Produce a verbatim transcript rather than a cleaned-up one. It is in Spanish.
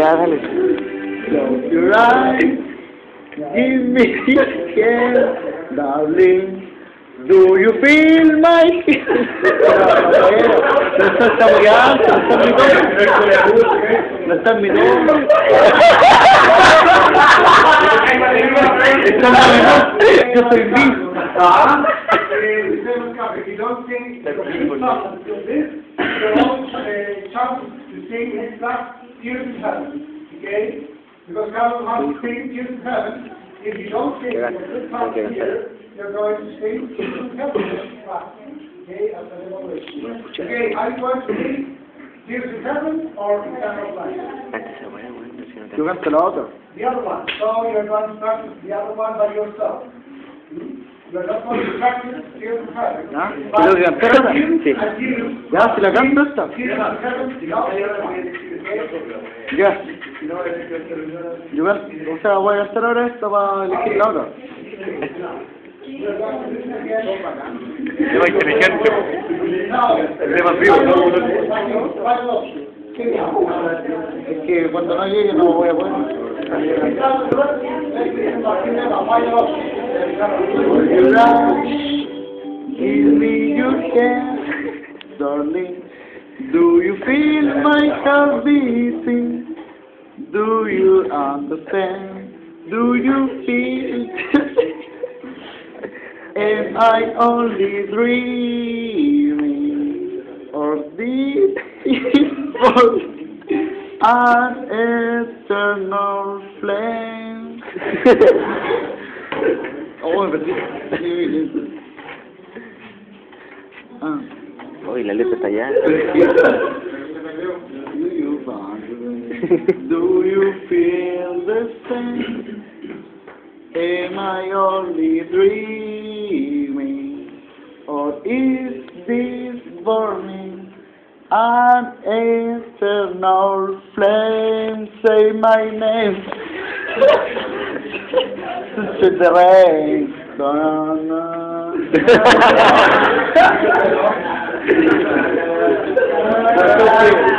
Ya, dale. Close your eyes, give me your hand, darling. Do you feel my kiss? No está muy alto, no está mi tono. No está mi tono. Está muy menor. Yo soy Luis. Ah. If you don't sing, this, you don't chance to sing in class Tears in Heaven, okay? Because God wants to sing Tears in Heaven. If you don't sing in this class here, you're going to sing Tears in Heaven in class, okay? As an evaluation. Okay, are you going to sing Tears in Heaven or Eternal Life? Yo canto la otra. The other one. So you're going to practice the other one by yourself. Hmm? You're not going to practice Tears in Heaven. ¿Ya? ¿Quiero que cantar esta? Sí. Ya, si la canto esta. Ya. Yo, o sea, voy a cantar ahora esta para elegir la otra. Tema inteligente. Tema vivo. Es que cuando no llegue no voy a poder. Your eyes, give me your hand, darling. Do you feel my heart beating? Do you understand? Do you feel? Am I only dreaming? Or this is for an eternal flame? Oh, me perdí. Ah. Uy, la letra está allá. Do you Do you feel the same? Am I only dreaming? Or is this burning an eternal flame? Say my name. To the rain. Da, na, na.